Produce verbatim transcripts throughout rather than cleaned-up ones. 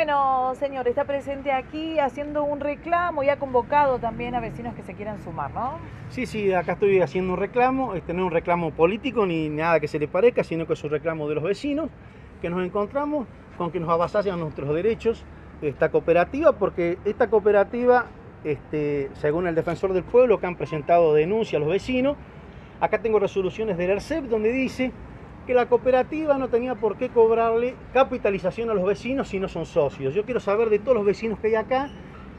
Bueno, señor, está presente aquí haciendo un reclamo y ha convocado también a vecinos que se quieran sumar, ¿no? Sí, sí, acá estoy haciendo un reclamo, este no es un reclamo político ni nada que se le parezca, sino que es un reclamo de los vecinos, que nos encontramos con que nos avasallan nuestros derechos esta cooperativa, porque esta cooperativa, este, según el defensor del pueblo, que han presentado denuncia a los vecinos, acá tengo resoluciones del ERCEP donde dice que la cooperativa no tenía por qué cobrarle capitalización a los vecinos si no son socios. Yo quiero saber de todos los vecinos que hay acá,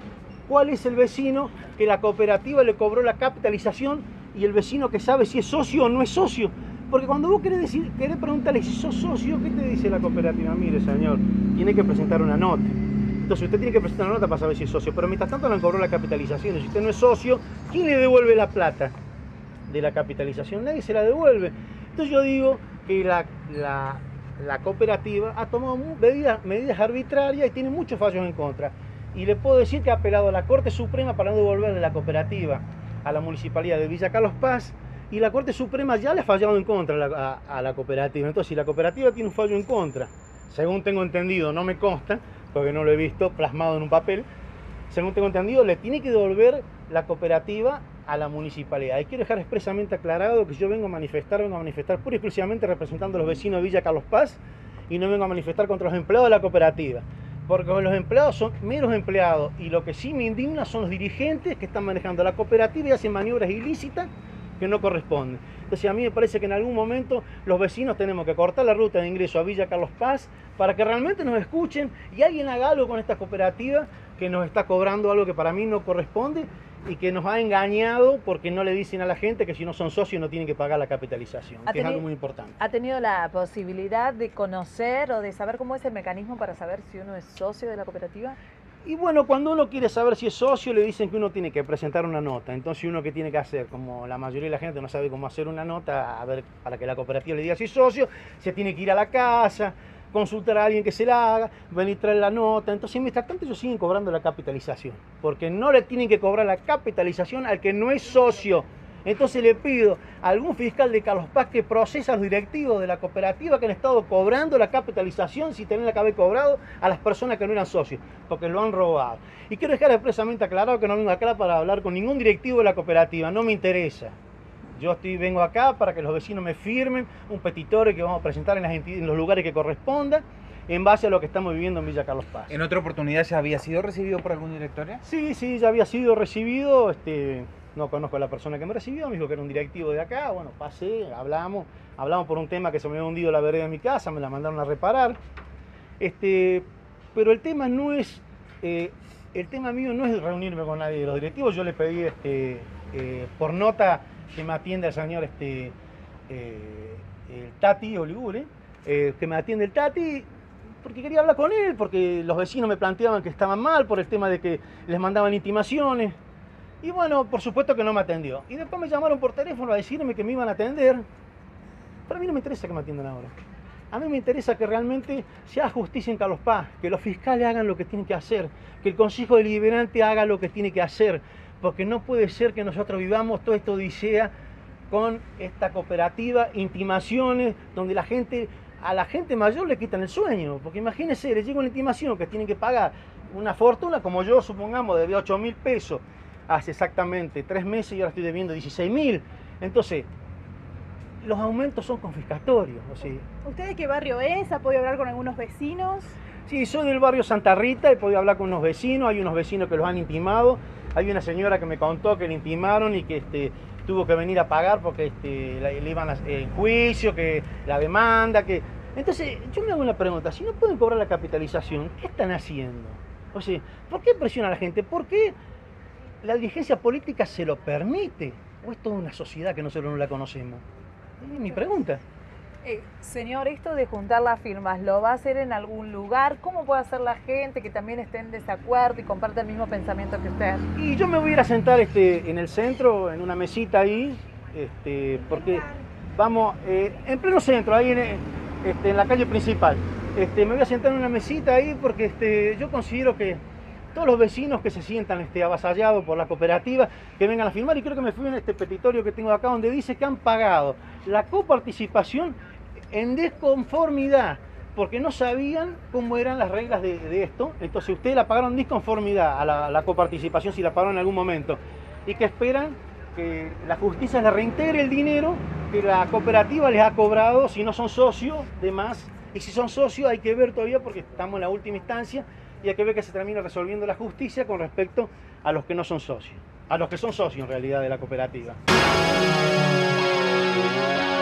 cuál es el vecino que la cooperativa le cobró la capitalización y el vecino que sabe si es socio o no es socio. Porque cuando vos querés, decir, querés preguntarle si sos socio, ¿qué te dice la cooperativa? Mire, señor, tiene que presentar una nota. Entonces usted tiene que presentar una nota para saber si es socio, pero mientras tanto le cobró la capitalización. Y si usted no es socio, ¿quién le devuelve la plata de la capitalización? Nadie se la devuelve. Entonces yo digo que la, la, la cooperativa ha tomado medidas, medidas arbitrarias y tiene muchos fallos en contra. Y le puedo decir que ha apelado a la Corte Suprema para no devolverle la cooperativa a la Municipalidad de Villa Carlos Paz, y la Corte Suprema ya le ha fallado en contra a la, a, a la cooperativa. Entonces, si la cooperativa tiene un fallo en contra, según tengo entendido, no me consta, porque no lo he visto plasmado en un papel, según tengo entendido, le tiene que devolver la cooperativa a la municipalidad. Y quiero dejar expresamente aclarado que yo vengo a manifestar, vengo a manifestar pura y exclusivamente representando a los vecinos de Villa Carlos Paz, y no vengo a manifestar contra los empleados de la cooperativa, porque los empleados son meros empleados, y lo que sí me indigna son los dirigentes que están manejando la cooperativa y hacen maniobras ilícitas que no corresponden. Entonces a mí me parece que en algún momento los vecinos tenemos que cortar la ruta de ingreso a Villa Carlos Paz para que realmente nos escuchen y alguien haga algo con esta cooperativa que nos está cobrando algo que para mí no corresponde y que nos ha engañado porque no le dicen a la gente que si no son socios no tienen que pagar la capitalización, que es algo muy importante. ¿Ha tenido la posibilidad de conocer o de saber cómo es el mecanismo para saber si uno es socio de la cooperativa? Y bueno, cuando uno quiere saber si es socio, le dicen que uno tiene que presentar una nota. Entonces uno que tiene que hacer, como la mayoría de la gente no sabe cómo hacer una nota, a ver, para que la cooperativa le diga si es socio, se tiene que ir a la casa, consultar a alguien que se la haga, venir a traer la nota. Entonces, mientras tanto, ellos siguen cobrando la capitalización, porque no le tienen que cobrar la capitalización al que no es socio. Entonces le pido a algún fiscal de Carlos Paz que procese a los directivos de la cooperativa que han estado cobrando la capitalización sin tenerla que haber cobrado a las personas que no eran socios, porque lo han robado. Y quiero dejar expresamente aclarado que no vengo acá para hablar con ningún directivo de la cooperativa, no me interesa. Yo estoy, vengo acá para que los vecinos me firmen un petitorio que vamos a presentar en, las en los lugares que corresponda, en base a lo que estamos viviendo en Villa Carlos Paz. ¿En otra oportunidad ya había sido recibido por algún directorio? Sí, sí, ya había sido recibido. Este, no conozco a la persona que me recibió, me dijo que era un directivo de acá. Bueno, pasé, hablamos, hablamos por un tema que se me había hundido la vereda de mi casa, me la mandaron a reparar. Este, pero el tema no es, eh, el tema mío no es reunirme con nadie de los directivos. Yo le pedí este, eh, por nota que me atienda el señor este, eh, el Tati Oligure, eh, que me atiende el Tati, porque quería hablar con él, porque los vecinos me planteaban que estaban mal por el tema de que les mandaban intimaciones. Y bueno, por supuesto que no me atendió. Y después me llamaron por teléfono a decirme que me iban a atender. Pero a mí no me interesa que me atiendan ahora. A mí me interesa que realmente se haga justicia en Carlos Paz, que los fiscales hagan lo que tienen que hacer, que el Consejo Deliberante haga lo que tiene que hacer, porque no puede ser que nosotros vivamos toda esta odisea con esta cooperativa, intimaciones, donde la gente, a la gente mayor le quitan el sueño, porque imagínense, les llega una intimación que tienen que pagar una fortuna, como yo supongamos, debía ocho mil pesos hace exactamente tres meses y ahora estoy debiendo dieciséis mil. Entonces, los aumentos son confiscatorios. ¿O sí? ¿Usted de qué barrio es? ¿Ha podido hablar con algunos vecinos? Sí, soy del barrio Santa Rita, he podido hablar con unos vecinos, hay unos vecinos que los han intimado, hay una señora que me contó que le intimaron y que este, tuvo que venir a pagar porque este, le, le iban a en juicio, que la demanda, que... Entonces, yo me hago una pregunta, si no pueden cobrar la capitalización, ¿qué están haciendo? O sea, ¿por qué presiona a la gente? ¿Por qué la dirigencia política se lo permite? ¿O es toda una sociedad que nosotros no la conocemos? Es mi pregunta. Eh, señor, esto de juntar las firmas, ¿lo va a hacer en algún lugar? ¿Cómo puede hacer la gente que también esté en desacuerdo y comparte el mismo pensamiento que usted? Y yo me voy a ir a sentar este, en el centro, en una mesita ahí, este, porque vamos, eh, en pleno centro, ahí en, este, en la calle principal. Este, me voy a sentar en una mesita ahí porque este, yo considero que todos los vecinos que se sientan este, avasallados por la cooperativa, que vengan a firmar, y creo que me fui en este petitorio que tengo acá donde dice que han pagado la coparticipación en desconformidad, porque no sabían cómo eran las reglas de, de esto. Entonces ustedes la pagaron disconformidad a la, a la coparticipación, si la pagaron en algún momento, y que esperan que la justicia les reintegre el dinero que la cooperativa les ha cobrado si no son socios de más. Y si son socios hay que ver todavía, porque estamos en la última instancia, y hay que ver que se termine resolviendo la justicia con respecto a los que no son socios, a los que son socios en realidad de la cooperativa.